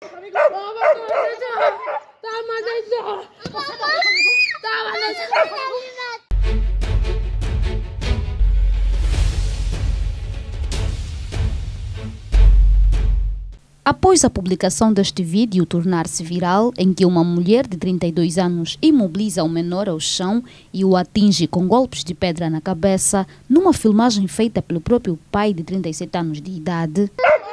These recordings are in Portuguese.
Após a publicação deste vídeo tornar-se viral, em que uma mulher de 32 anos imobiliza o menor ao chão e o atinge com golpes de pedra na cabeça, numa filmagem feita pelo próprio pai de 37 anos de idade,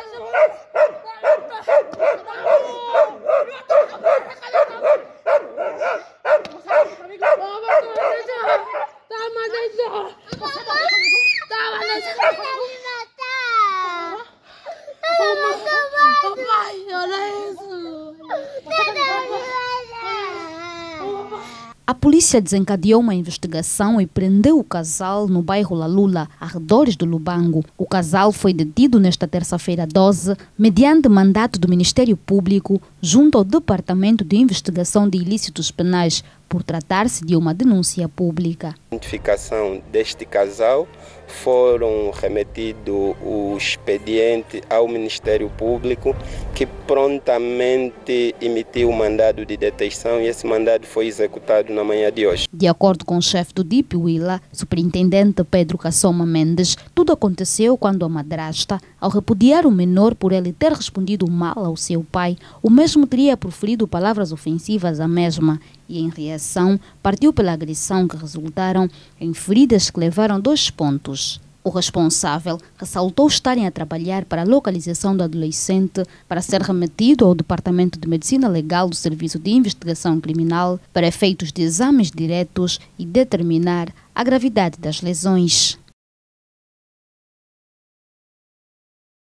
a polícia desencadeou uma investigação e prendeu o casal no bairro La Lula, arredores do Lubango. O casal foi detido nesta terça-feira 12, mediante mandato do Ministério Público, junto ao Departamento de Investigação de Ilícitos Penais, por tratar-se de uma denúncia pública. A identificação deste casal foram remetido o expediente ao Ministério Público, que prontamente emitiu o mandado de detenção e esse mandado foi executado na manhã de hoje. De acordo com o chefe do DIP Huila, superintendente Pedro Cassoma Mendes, tudo aconteceu quando a madrasta, ao repudiar o menor por ele ter respondido mal ao seu pai, o mesmo teria proferido palavras ofensivas à mesma e, em reação, partiu pela agressão que resultaram em feridas que levaram 2 pontos. O responsável ressaltou estarem a trabalhar para a localização do adolescente para ser remetido ao Departamento de Medicina Legal do Serviço de Investigação Criminal para efeitos de exames diretos e determinar a gravidade das lesões.